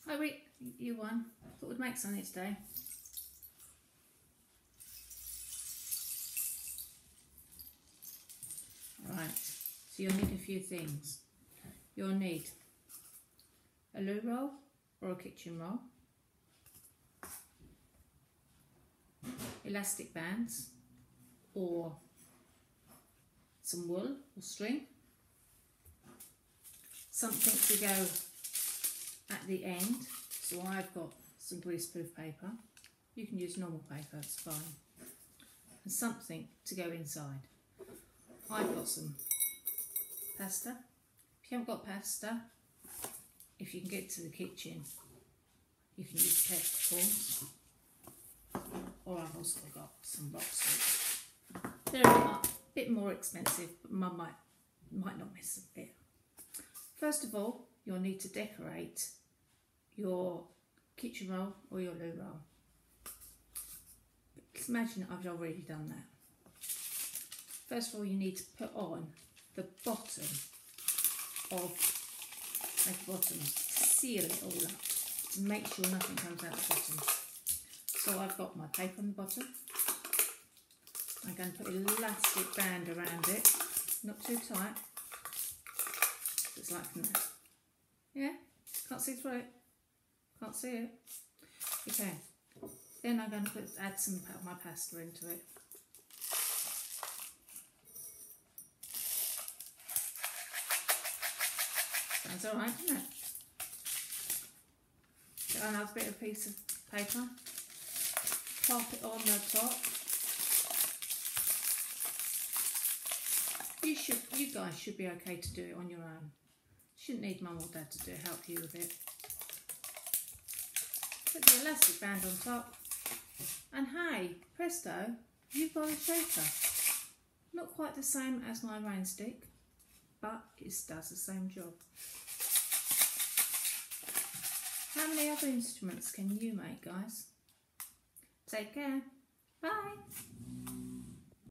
Hi Rick, you won. Thought we'd make something today. Right, so you'll need a few things. You'll need a loo roll or a kitchen roll, elastic bands or some wool or string, something to go at the end. So I've got some greaseproof paper. You can use normal paper, it's fine. And something to go inside. I've got some pasta. If you haven't got pasta, if you can get to the kitchen, you can use pep, of course. Or I've also got some rock salt. They're a bit more expensive, but Mum might not miss a bit. First of all, you'll need to decorate your kitchen roll or your loo roll. Just imagine I've already done that. First of all, you need to put on the bottom of the bottom, seal it all up to make sure nothing comes out the bottom. So I've got my paper on the bottom. I'm going to put an elastic band around it, not too tight. It's like that. Yeah? Can't see through it? Can't see it? Okay. Then I'm going to add some of my pasta into it. Sounds alright, doesn't it? Get another bit of piece of paper. Pop it on the top. You guys should be okay to do it on your own. Shouldn't need Mum or Dad to help you with it. Put the elastic band on top. And hey, presto, you've got a shaker. Not quite the same as my rain stick, but it does the same job. How many other instruments can you make, guys? Take care. Bye.